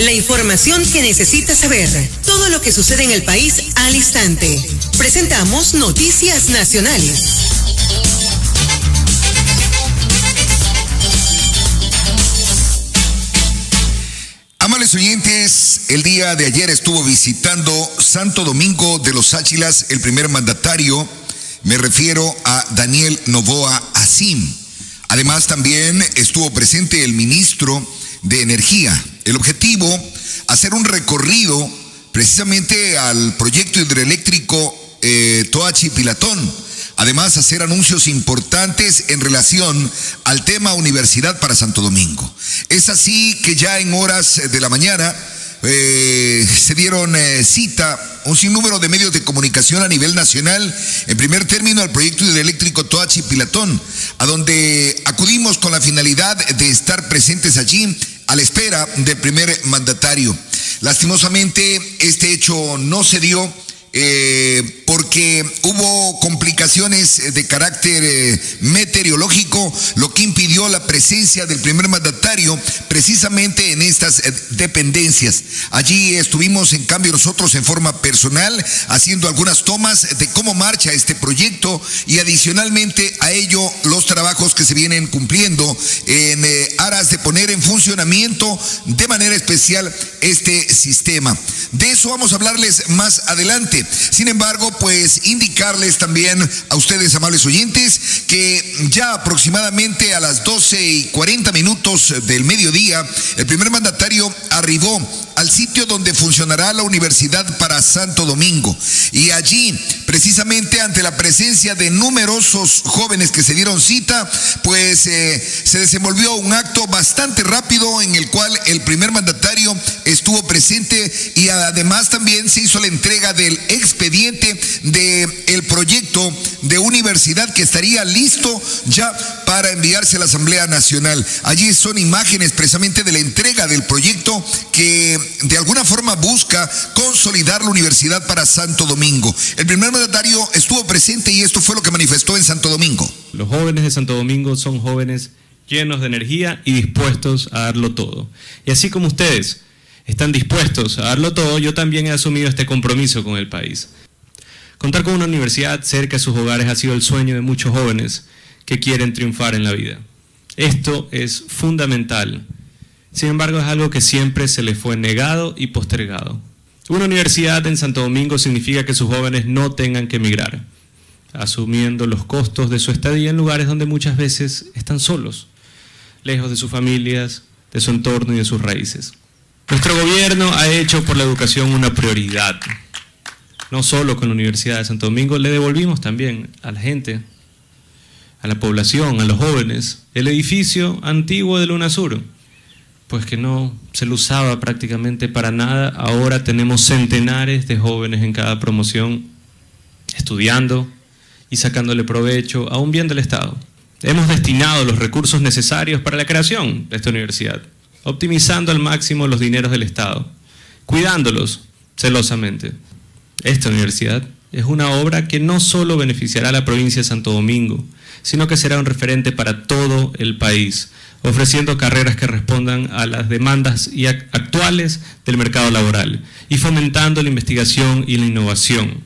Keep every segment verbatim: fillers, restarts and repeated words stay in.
La información que necesitas saber. Todo lo que sucede en el país al instante. Presentamos Noticias Nacionales. Amables oyentes, el día de ayer estuvo visitando Santo Domingo de los Áchilas el primer mandatario, me refiero a Daniel Noboa Azim. Además también estuvo presente el ministro de Energía. El objetivo, hacer un recorrido precisamente al proyecto hidroeléctrico eh, Toachi-Pilatón. Además, hacer anuncios importantes en relación al tema Universidad para Santo Domingo. Es así que ya en horas de la mañana eh, se dieron eh, cita un sinnúmero de medios de comunicación a nivel nacional, en primer término al proyecto hidroeléctrico Toachi-Pilatón, a donde acudimos con la finalidad de estar presentes allí a la espera del primer mandatario. Lastimosamente, este hecho no se dio Eh, porque hubo complicaciones de carácter eh, meteorológico, lo que impidió la presencia del primer mandatario precisamente en estas eh, dependencias. Allí estuvimos en cambio nosotros en forma personal haciendo algunas tomas de cómo marcha este proyecto y adicionalmente a ello los trabajos que se vienen cumpliendo en eh, aras de poner en funcionamiento de manera especial este sistema. De eso vamos a hablarles más adelante. Sin embargo, pues indicarles también a ustedes, amables oyentes, que ya aproximadamente a las doce y cuarenta minutos del mediodía, el primer mandatario arribó al sitio donde funcionará la Universidad para Santo Domingo. Y allí, precisamente ante la presencia de numerosos jóvenes que se dieron cita, pues eh, se desenvolvió un acto bastante rápido en el cual el primer mandatario estuvo presente y además también se hizo la entrega del expediente del proyecto de universidad que estaría listo ya para enviarse a la Asamblea Nacional. Allí son imágenes precisamente de la entrega del proyecto que de alguna forma busca consolidar la Universidad para Santo Domingo. El primer mandatario estuvo presente y esto fue lo que manifestó en Santo Domingo. Los jóvenes de Santo Domingo son jóvenes llenos de energía y dispuestos a darlo todo. Y así como ustedes están dispuestos a darlo todo, yo también he asumido este compromiso con el país. Contar con una universidad cerca de sus hogares ha sido el sueño de muchos jóvenes que quieren triunfar en la vida. Esto es fundamental. Sin embargo, es algo que siempre se les fue negado y postergado. Una universidad en Santo Domingo significa que sus jóvenes no tengan que emigrar, asumiendo los costos de su estadía en lugares donde muchas veces están solos, lejos de sus familias, de su entorno y de sus raíces. Nuestro gobierno ha hecho por la educación una prioridad. No solo con la Universidad de Santo Domingo, le devolvimos también a la gente, a la población, a los jóvenes, el edificio antiguo del UNASUR, pues que no se lo usaba prácticamente para nada. Ahora tenemos centenares de jóvenes en cada promoción estudiando y sacándole provecho a un bien del Estado. Hemos destinado los recursos necesarios para la creación de esta universidad, optimizando al máximo los dineros del Estado, cuidándolos celosamente. Esta universidad es una obra que no solo beneficiará a la provincia de Santo Domingo, sino que será un referente para todo el país, ofreciendo carreras que respondan a las demandas y actuales del mercado laboral y fomentando la investigación y la innovación.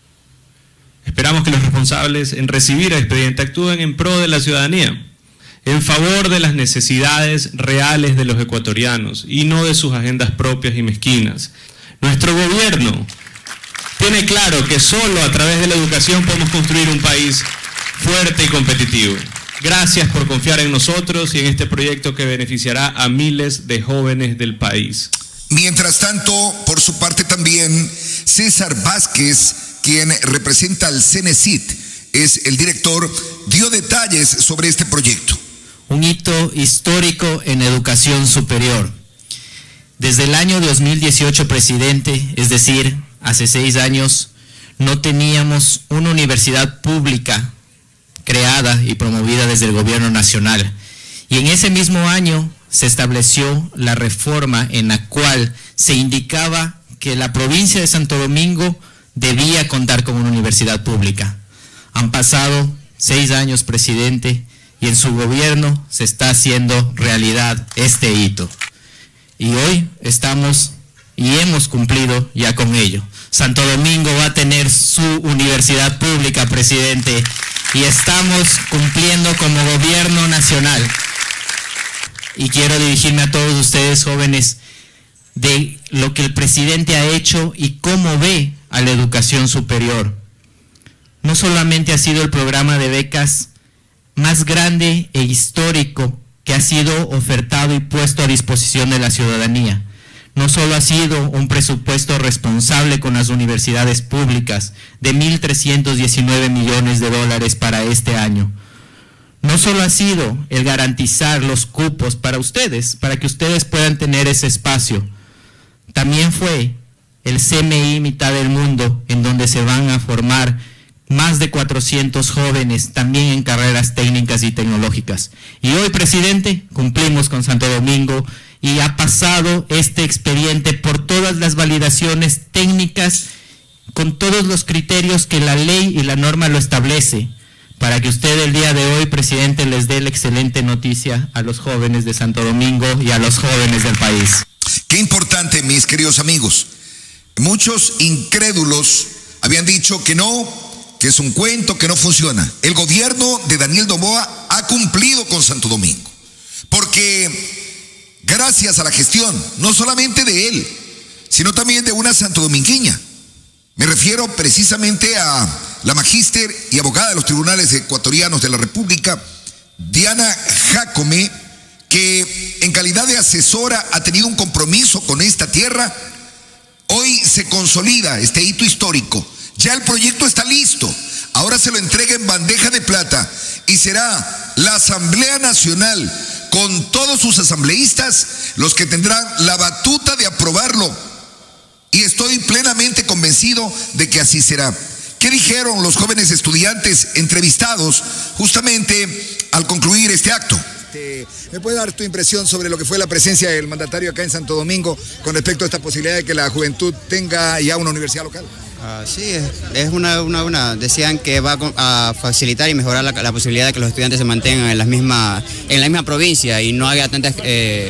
Esperamos que los responsables en recibir el expediente actúen en pro de la ciudadanía, en favor de las necesidades reales de los ecuatorianos y no de sus agendas propias y mezquinas. Nuestro gobierno tiene claro que solo a través de la educación podemos construir un país fuerte y competitivo. Gracias por confiar en nosotros y en este proyecto que beneficiará a miles de jóvenes del país. Mientras tanto, por su parte también, César Vázquez, quien representa al CENESID, es el director, dio detalles sobre este proyecto. Un hito histórico en educación superior. Desde el año dos mil dieciocho, presidente, es decir, hace seis años, no teníamos una universidad pública creada y promovida desde el gobierno nacional. Y en ese mismo año se estableció la reforma en la cual se indicaba que la provincia de Santo Domingo debía contar con una universidad pública. Han pasado seis años, presidente, y en su gobierno se está haciendo realidad este hito. y hoy estamos y hemos cumplido ya con ello. Santo Domingo va a tener su universidad pública, presidente, y estamos cumpliendo como gobierno nacional. Y quiero dirigirme a todos ustedes, jóvenes, de lo que el presidente ha hecho y cómo ve a la educación superior. No solamente ha sido el programa de becas más grande e histórico que ha sido ofertado y puesto a disposición de la ciudadanía. No solo ha sido un presupuesto responsable con las universidades públicas de mil trescientos diecinueve millones de dólares para este año. No solo ha sido el garantizar los cupos para ustedes, para que ustedes puedan tener ese espacio. También fue el C M I Mitad del Mundo, en donde se van a formar más de cuatrocientos jóvenes, también en carreras técnicas y tecnológicas. Y hoy, presidente, cumplimos con Santo Domingo y ha pasado este expediente por todas las validaciones técnicas, con todos los criterios que la ley y la norma lo establece, para que usted el día de hoy, presidente, les dé la excelente noticia a los jóvenes de Santo Domingo y a los jóvenes del país. Qué importante, mis queridos amigos. Muchos incrédulos habían dicho que no, que es un cuento, que no funciona. El gobierno de Daniel Noboa ha cumplido con Santo Domingo, porque gracias a la gestión, no solamente de él, sino también de una santodomingueña. Me refiero precisamente a la magíster y abogada de los tribunales ecuatorianos de la República, Diana Jácome, que en calidad de asesora ha tenido un compromiso con esta tierra. Hoy se consolida este hito histórico. Ya el proyecto está listo. Ahora se lo entrega en bandeja de plata y será la Asamblea Nacional con todos sus asambleístas los que tendrán la batuta de aprobarlo. Y estoy plenamente convencido de que así será. ¿Qué dijeron los jóvenes estudiantes entrevistados justamente al concluir este acto? ¿Me puede dar tu impresión sobre lo que fue la presencia del mandatario acá en Santo Domingo con respecto a esta posibilidad de que la juventud tenga ya una universidad local? Uh, sí, es, es una, una, una, decían que va a facilitar y mejorar la, la posibilidad de que los estudiantes se mantengan en la misma, en la misma provincia y no haya tantas, eh,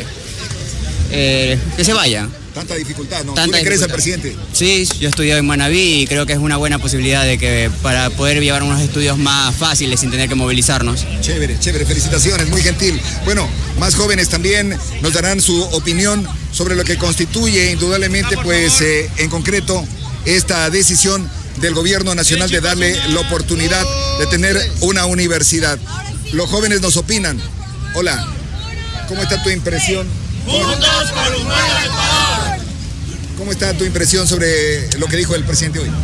eh, que se vayan. Tanta dificultad, ¿no? Tanta ¿Tú le crees al dificultad. presidente? Sí, yo estudié en Manaví y creo que es una buena posibilidad de que para poder llevar unos estudios más fáciles sin tener que movilizarnos. Chévere, chévere, felicitaciones, muy gentil. Bueno, más jóvenes también nos darán su opinión sobre lo que constituye indudablemente, pues, eh, en concreto, esta decisión del gobierno nacional de darle la oportunidad de tener una universidad. Los jóvenes nos opinan. Hola, ¿cómo está tu impresión? Juntos por un nuevo Ecuador. ¿Cómo está tu impresión sobre lo que dijo el presidente hoy?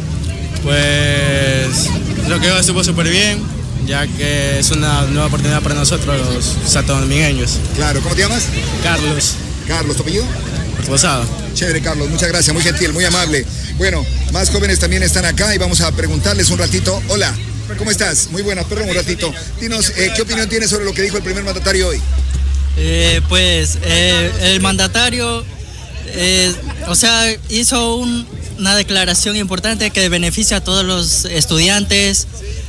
Pues creo que estuvo súper bien, ya que es una nueva oportunidad para nosotros los santodomingueños. Claro, ¿cómo te llamas? Carlos. Carlos, ¿tu apellido? Rosado. Chévere, Carlos, muchas gracias, muy gentil, muy amable. Bueno, más jóvenes también están acá y vamos a preguntarles un ratito. Hola, ¿cómo estás? Muy buenas, perdón un ratito. Dinos, eh, ¿qué opinión tienes sobre lo que dijo el primer mandatario hoy? Eh, pues eh, el mandatario, eh, o sea, hizo un, una declaración importante que beneficia a todos los estudiantes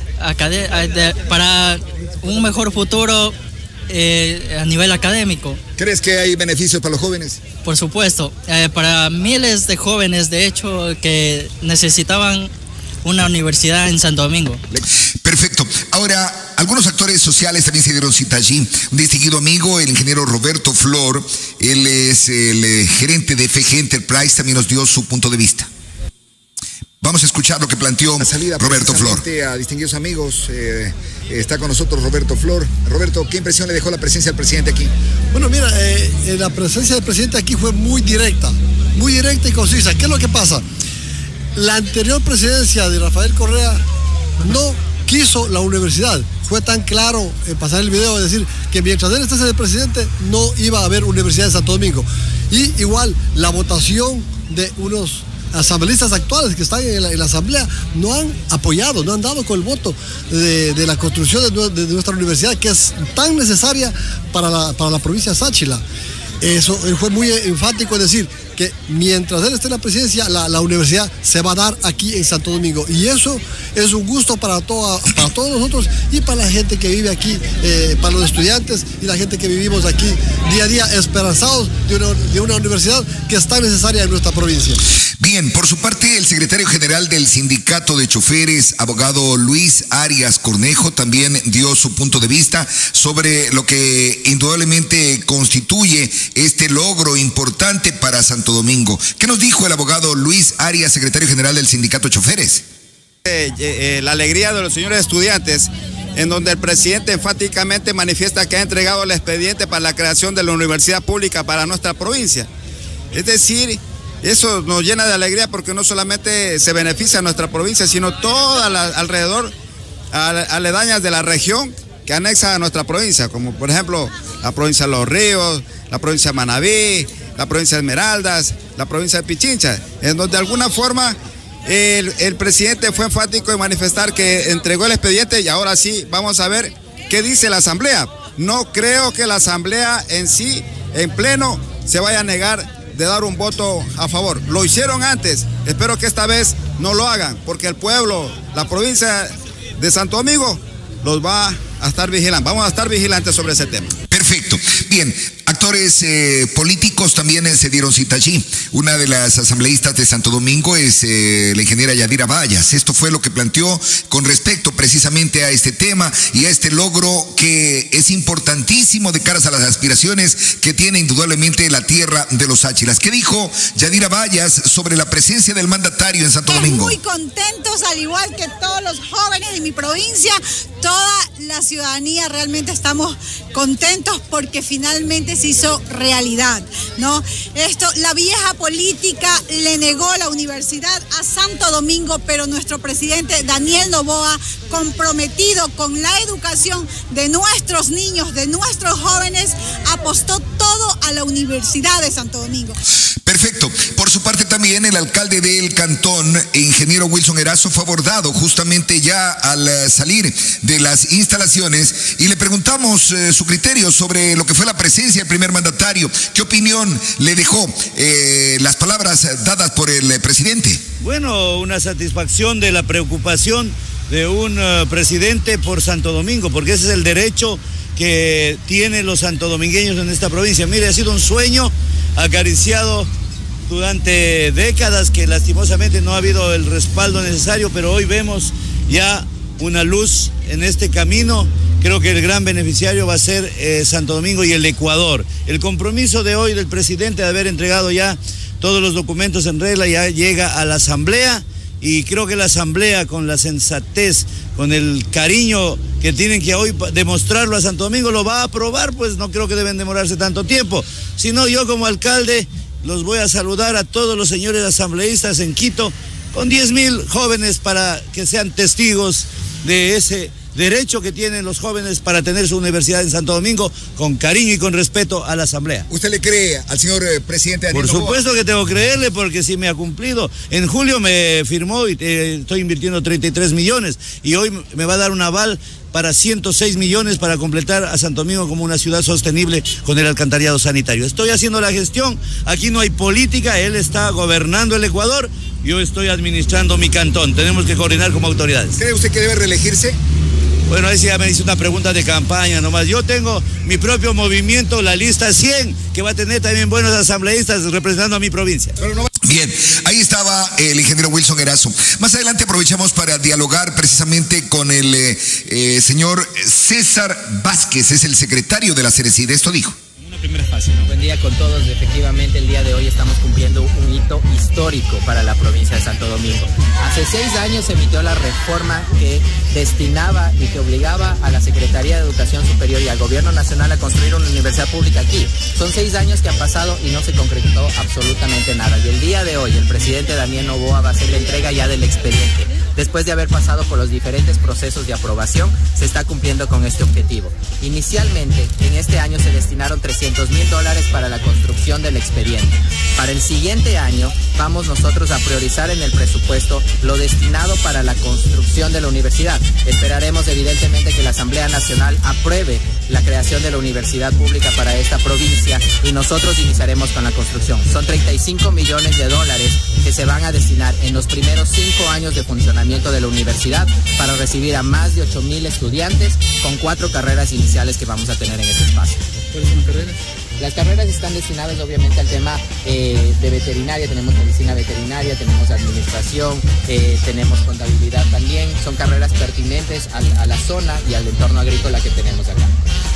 de, para un mejor futuro eh, a nivel académico. ¿Crees que hay beneficios para los jóvenes? Por supuesto, eh, para miles de jóvenes, de hecho, que necesitaban una universidad en Santo Domingo. Perfecto. Ahora, algunos actores sociales también se dieron cita allí. Un distinguido amigo, el ingeniero Roberto Flor, él es el eh, gerente de F G Enterprise, también nos dio su punto de vista. Vamos a escuchar lo que planteó Roberto Flor. A distinguidos amigos, eh, está con nosotros Roberto Flor. Roberto, ¿qué impresión le dejó la presencia del presidente aquí? Bueno, mira, eh, la presencia del presidente aquí fue muy directa, muy directa y concisa. ¿Qué es lo que pasa? La anterior presidencia de Rafael Correa no quiso la universidad. Fue tan claro en pasar el video, es decir, que mientras él estase de presidente no iba a haber universidad en Santo Domingo. Y igual, la votación de unos asambleístas actuales que están en la, en la asamblea no han apoyado, no han dado con el voto de, de la construcción de, de, de nuestra universidad, que es tan necesaria para la, para la provincia de Sáchila. Eso, él fue muy enfático en decir que mientras él esté en la presidencia, la, la universidad se va a dar aquí en Santo Domingo. Y eso es un gusto para, toda, para todos nosotros y para la gente que vive aquí, eh, para los estudiantes y la gente que vivimos aquí día a día esperanzados de una, de una universidad que es tan necesaria en nuestra provincia. Bien, por su parte, el secretario general del Sindicato de Choferes, abogado Luis Arias Cornejo, también dio su punto de vista sobre lo que indudablemente constituye este logro importante para Santo Domingo. ¿Qué nos dijo el abogado Luis Arias, secretario general del Sindicato de Choferes? Eh, eh, la alegría de los señores estudiantes, en donde el presidente enfáticamente manifiesta que ha entregado el expediente para la creación de la universidad pública para nuestra provincia. Es decir, eso nos llena de alegría porque no solamente se beneficia a nuestra provincia, sino toda la, alrededor, aledañas de la región que anexa a nuestra provincia, como por ejemplo la provincia de Los Ríos, la provincia de Manabí, la provincia de Esmeraldas, la provincia de Pichincha, en donde de alguna forma el, el presidente fue enfático en manifestar que entregó el expediente y ahora sí vamos a ver qué dice la asamblea. No creo que la asamblea en sí, en pleno, se vaya a negar de dar un voto a favor. Lo hicieron antes, espero que esta vez no lo hagan, porque el pueblo, la provincia de Santo Domingo, los va a estar vigilando. Vamos a estar vigilantes sobre ese tema. Perfecto. Bien, actores eh, políticos también eh, se dieron cita allí. Una de las asambleístas de Santo Domingo es eh, la ingeniera Yadira Vallas. Esto fue lo que planteó con respecto precisamente a este tema y a este logro que es importantísimo de cara a las aspiraciones que tiene indudablemente la tierra de los Áchilas. ¿Qué dijo Yadira Vallas sobre la presencia del mandatario en Santo Domingo? Muy contentos, al igual que todos los jóvenes de mi provincia, toda la ciudadanía realmente estamos contentos porque finalmente se hizo realidad, ¿no? Esto, la vieja política le negó la universidad a Santo Domingo, pero nuestro presidente Daniel Noboa, comprometido con la educación de nuestros niños, de nuestros jóvenes, apostó todo a la Universidad de Santo Domingo. Perfecto. Por su parte también el alcalde del cantón, ingeniero Wilson Erazo, fue abordado justamente ya al salir de las instalaciones y le preguntamos eh, su criterio sobre lo que fue la presencia del primer mandatario. ¿Qué opinión le dejó eh, las palabras dadas por el presidente? Bueno, una satisfacción de la preocupación de un uh, presidente por Santo Domingo, porque ese es el derecho que tienen los santodomingueños en esta provincia. Mire, ha sido un sueño acariciado durante décadas que lastimosamente no ha habido el respaldo necesario, pero hoy vemos ya una luz en este camino. Creo que el gran beneficiario va a ser eh, Santo Domingo y el Ecuador. El compromiso de hoy del presidente de haber entregado ya todos los documentos en regla ya llega a la asamblea y creo que la asamblea con la sensatez, con el cariño que tienen que hoy demostrarlo a Santo Domingo lo va a aprobar, pues no creo que deben demorarse tanto tiempo. Sino yo como alcalde los voy a saludar a todos los señores asambleístas en Quito con diez mil jóvenes para que sean testigos de ese derecho que tienen los jóvenes para tener su universidad en Santo Domingo con cariño y con respeto a la asamblea. ¿Usted le cree al señor eh, presidente Daniel Por Noboa? supuesto que tengo que creerle porque sí me ha cumplido. En julio me firmó y eh, estoy invirtiendo treinta y tres millones y hoy me va a dar un aval para ciento seis millones para completar a Santo Domingo como una ciudad sostenible con el alcantarillado sanitario. Estoy haciendo la gestión, aquí no hay política, él está gobernando el Ecuador, yo estoy administrando mi cantón, tenemos que coordinar como autoridades. ¿Cree usted que debe reelegirse? Bueno, ahí sí ya me dice una pregunta de campaña nomás. Yo tengo mi propio movimiento, la lista cien, que va a tener también buenos asambleístas representando a mi provincia. Bien, ahí estaba el ingeniero Wilson Erazo. Más adelante aprovechamos para dialogar precisamente con el eh, eh, señor César Vázquez, es el secretario de la CERECID. Esto dijo. Primera fase, ¿no? Buen día con todos. Efectivamente, el día de hoy estamos cumpliendo un hito histórico para la provincia de Santo Domingo. Hace seis años se emitió la reforma que destinaba y que obligaba a la Secretaría de Educación Superior y al Gobierno Nacional a construir una universidad pública aquí. Son seis años que han pasado y no se concretó absolutamente nada. Y el día de hoy el presidente Daniel Noboa va a hacer la entrega ya del expediente. Después de haber pasado por los diferentes procesos de aprobación, se está cumpliendo con este objetivo. Inicialmente, en este año se destinaron trescientos mil dólares para la construcción del expediente. Para el siguiente año, vamos nosotros a priorizar en el presupuesto lo destinado para la construcción de la universidad. Esperaremos evidentemente que la Asamblea Nacional apruebe la creación de la universidad pública para esta provincia y nosotros iniciaremos con la construcción. Son treinta y cinco millones de dólares que se van a destinar en los primeros cinco años de funcionamiento de la universidad para recibir a más de ocho mil estudiantes con cuatro carreras iniciales que vamos a tener en este espacio. ¿Cuáles son las carreras? Las carreras están destinadas obviamente al tema eh, de veterinaria, tenemos medicina veterinaria, tenemos administración, eh, tenemos contabilidad también, son carreras pertinentes a, a la zona y al entorno agrícola que tenemos acá.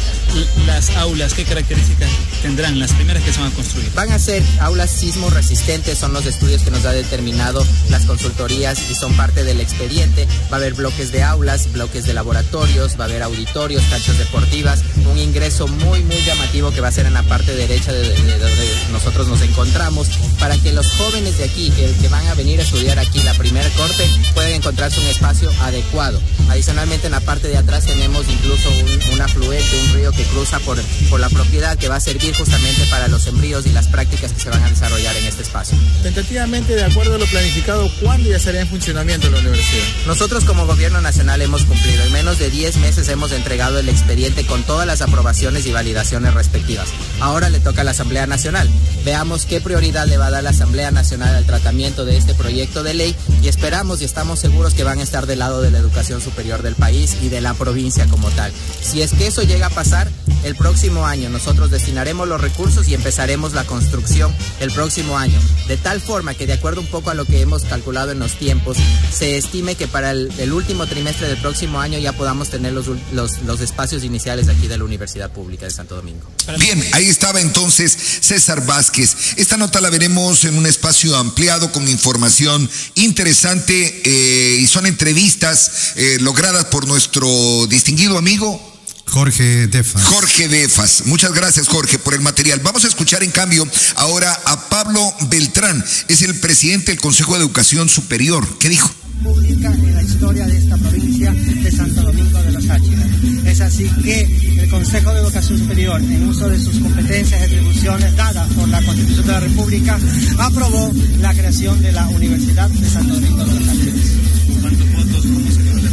Las aulas, ¿qué características tendrán las primeras que se van a construir? Van a ser aulas sismo resistentes, son los estudios que nos ha determinado las consultorías y son parte del expediente. Va a haber bloques de aulas, bloques de laboratorios, va a haber auditorios, canchas deportivas, un ingreso muy muy llamativo que va a ser en la parte derecha de, de, de donde nosotros nos encontramos, para que los jóvenes de aquí que, que van a venir a estudiar aquí la primera corte puedan encontrarse un espacio adecuado. Adicionalmente en la parte de atrás tenemos incluso un, un afluente, un río que cruza por, por la propiedad, que va a servir justamente para los sembríos y las prácticas que se van a desarrollar en este espacio. Tentativamente, de acuerdo a lo planificado, ¿cuándo ya estaría en funcionamiento la universidad? Nosotros como Gobierno Nacional hemos cumplido. En menos de diez meses hemos entregado el expediente con todas las aprobaciones y validaciones respectivas. Ahora le toca a la Asamblea Nacional. Veamos qué prioridad le va a dar la Asamblea Nacional al tratamiento de este proyecto de ley y esperamos y estamos seguros que van a estar del lado de la educación superior del país y de la provincia como tal. Si es que eso llega a pasar, el próximo año nosotros destinaremos los recursos y empezaremos la construcción el próximo año, de tal forma que de acuerdo un poco a lo que hemos calculado en los tiempos, se estime que para el, el último trimestre del próximo año ya podamos tener los, los, los espacios iniciales aquí de la Universidad Pública de Santo Domingo. Bien, ahí estaba entonces César Vázquez. Esta nota la veremos en un espacio ampliado con información interesante eh, y son entrevistas eh, logradas por nuestro distinguido amigo Jorge Defas. Jorge Defas. Muchas gracias, Jorge, por el material. Vamos a escuchar en cambio ahora a Pablo Beltrán. Es el presidente del Consejo de Educación Superior. ¿Qué dijo? Pública en la historia de esta provincia de Santo Domingo de los Áchilas. Es así que el Consejo de Educación Superior, en uso de sus competencias y atribuciones dadas por la Constitución de la República, aprobó la creación de la Universidad de Santo Domingo de los Áchilas. ¿Cuántos votos? ¿Cómo se quedó?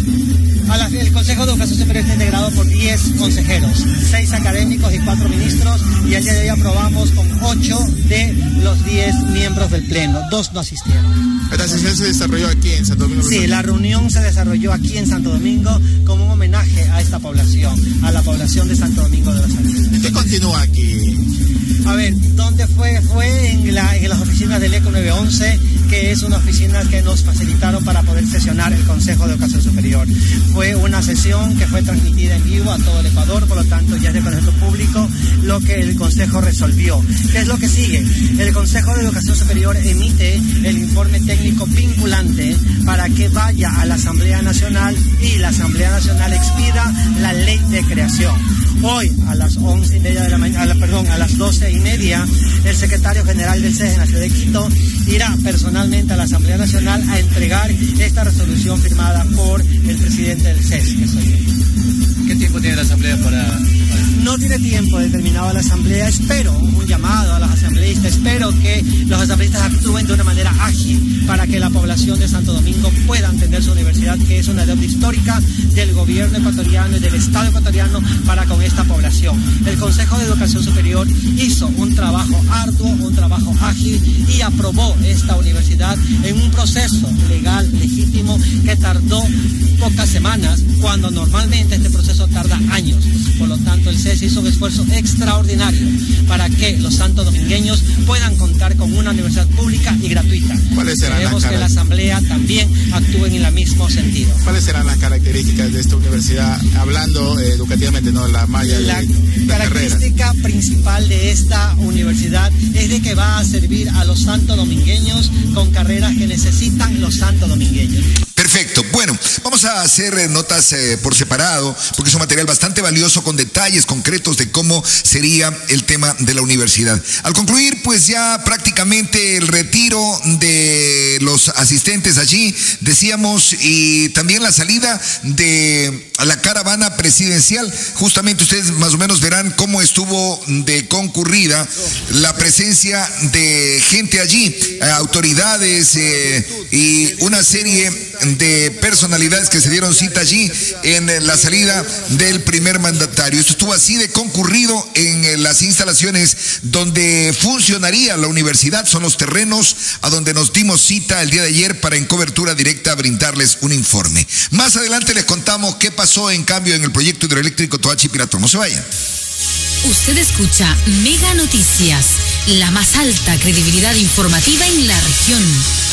El Consejo de Educación Superior está integrado por diez consejeros, seis académicos y cuatro ministros, y el día de hoy aprobamos con ocho de los diez miembros del Pleno, dos no asistieron. ¿Esta sesión se desarrolló aquí en Santo Domingo? Sí, la reunión se desarrolló aquí en Santo Domingo como un homenaje a esta población, a la población de Santo Domingo de los Áchilas. ¿Qué continúa aquí? A ver, ¿dónde fue? Fue en, la, en las oficinas del ECO nueve once, que es una oficina que nos facilitaron para poder sesionar el Consejo de Educación Superior. Fue una sesión que fue transmitida en vivo a todo el Ecuador, por lo tanto ya es de conocimiento público lo que el Consejo resolvió. ¿Qué es lo que sigue? El Consejo de Educación Superior emite el informe técnico vinculante para que vaya a la Asamblea Nacional y la Asamblea Nacional expida la ley de creación. Hoy a las once y media de la mañana, perdón, a las doce y media, el secretario general del C E S en la ciudad de Quito irá personalmente a la Asamblea Nacional a entregar esta resolución firmada por el presidente del C E S, que soy yo. ¿Qué tiempo tiene la Asamblea para...? No tiene tiempo determinado la Asamblea. Espero un llamado a los asambleístas, espero que los asambleístas actúen de una manera ágil para que la población de Santo Domingo pueda entender su universidad, que es una deuda histórica del gobierno ecuatoriano y del Estado ecuatoriano para con esta población. El Consejo de Educación Superior hizo un trabajo arduo, un trabajo ágil y aprobó esta universidad en un proceso legal, legítimo, que tardó pocas semanas, cuando normalmente este proceso tarda años. Por lo tanto, el C E S hizo un esfuerzo extraordinario para que los santodomingueños puedan contar con una universidad pública y gratuita. ¿Cuáles serán Queremos las que la Asamblea también actúe en el mismo sentido. ¿Cuáles serán las características de esta universidad, hablando eh, educativamente, no la malla La de, de característica carreras? principal de esta universidad es de que va a servir a los santodomingueños con carreras que necesitan los santodomingueños. Perfecto. Perfecto. Bueno, vamos a hacer notas eh, por separado, porque es un material bastante valioso con detalles concretos de cómo sería el tema de la universidad. Al concluir, pues ya prácticamente el retiro de los asistentes allí, decíamos, y también la salida de la caravana presidencial. Justamente ustedes más o menos verán cómo estuvo de concurrida la presencia de gente allí, eh, autoridades eh, y una serie de personalidades que se dieron cita allí en la salida del primer mandatario. Esto estuvo así de concurrido en las instalaciones donde funcionaría la universidad. Son los terrenos a donde nos dimos cita el día de ayer para en cobertura directa brindarles un informe. Más adelante les contamos qué pasó en cambio en el proyecto hidroeléctrico Toachi-Piratón. No se vayan. Usted escucha Mega Noticias, la más alta credibilidad informativa en la región.